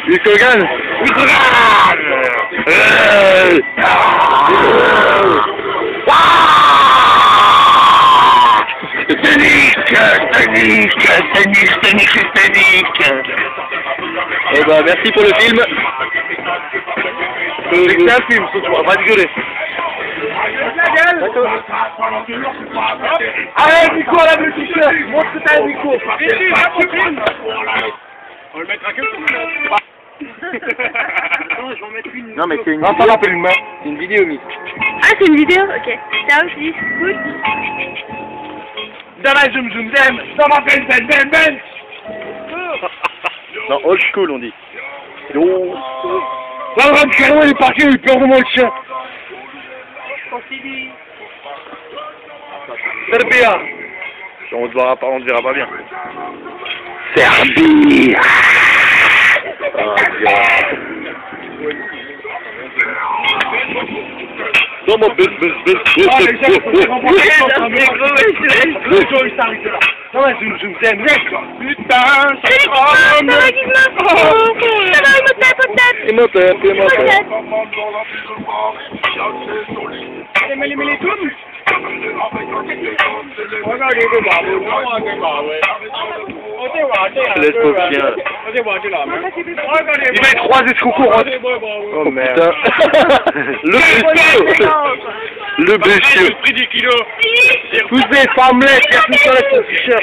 Hulk Hogan. Eh ben, merci pour le film. C'est un film ce soir, va te gueuler. Allez, Nico, la multicheur, montre que t'as un Nico. On le mettra que Non, mais c'est une vidéo. C'est une vidéo, Miss. Ah, c'est une vidéo? Ok. Ça aussi, cool. Dans la zoom zoom zem, dans ma ben ben ben ben. Non, old school, on dit. Yo. Là, le Ram Carreau, il est parti, il pleure vraiment le chien. Serbia. On ne verra pas bien. Serbie. Non, mon bus. Ah, les gens, il s'arrête là. Non, mais zoom zoom zem, putain, ça va, Et mon tête. les tours. Laisse ton chien. Il va être croisé ce concours. Oh merde. Le bestiau. Le prix du kilo. Poussez, pas me laisser, personne sur la t-shirt.